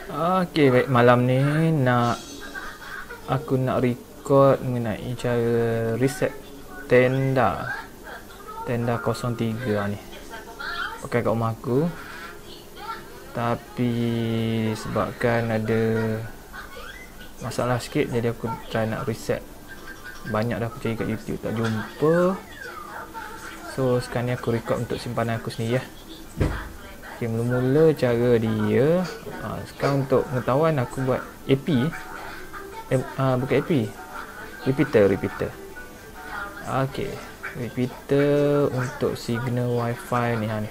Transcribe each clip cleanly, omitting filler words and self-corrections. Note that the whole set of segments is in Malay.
Okey, baik, malam ni aku nak record mengenai cara reset tenda 03 ni. Pakai kat rumah aku. Tapi sebabkan ada masalah sikit, jadi aku try nak reset. Banyak dah aku cari kat YouTube tak jumpa. So sekarang ni aku record untuk simpanan aku sendiri . Okay, mula-mula cara dia, sekarang untuk pengetahuan aku buat AP, bukan AP, repeater. Okay, repeater untuk signal wifi ni, ni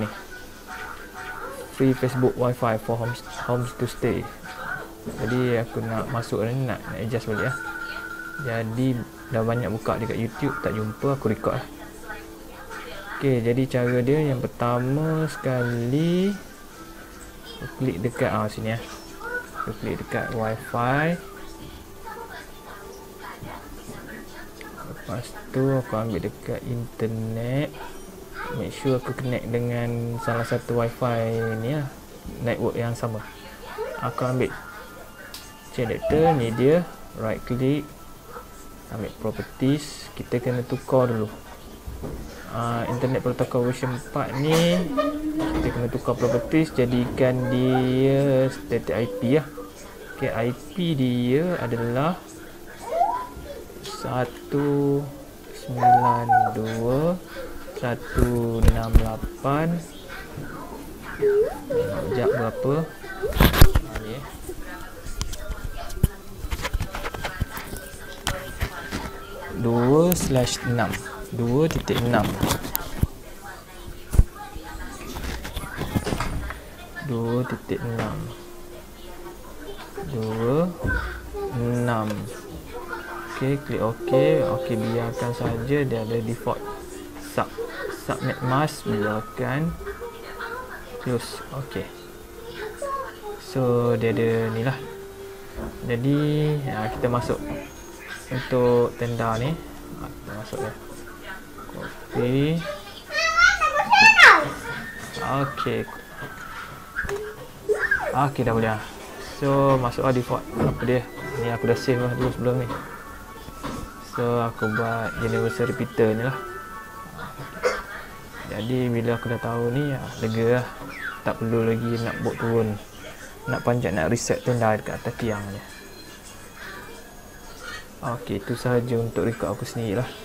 free Facebook wifi for homes to stay. Jadi aku nak masuk ni, nak adjust balik . Jadi dah banyak buka dekat YouTube tak jumpa, aku record . Okay, jadi cara dia yang pertama sekali aku klik dekat sini . Aku klik dekat wifi. Lepas tu aku ambil dekat internet. Make sure aku connect dengan salah satu wifi ni network yang sama. Aku ambil selector ni dia, right click, ambil properties. Kita kena tukar dulu. Internet protocol version 4 ni kita kena tukar properties, jadikan dia static IP . Okay, IP dia adalah 192.168. Sekejap berapa ni ? 2/6 2.6 Okey, klik OK. Okey, biarkan saja dia ada default subnet mask, biarkan, close. Okey, so dia ada ni lah. Jadi kita masuk untuk tenda ni. Kita masuk ya. Copy. Okey, dah boleh . So masuk default apa dia ni, aku dah save dulu sebelum ni. So aku buat universal repeater ni lah. Jadi bila aku dah tahu ni, lega lah. Tak perlu lagi nak bawa turun, nak panjat, nak reset tenda dekat atas tiang ni. Okey, itu sahaja untuk record aku sendiri lah.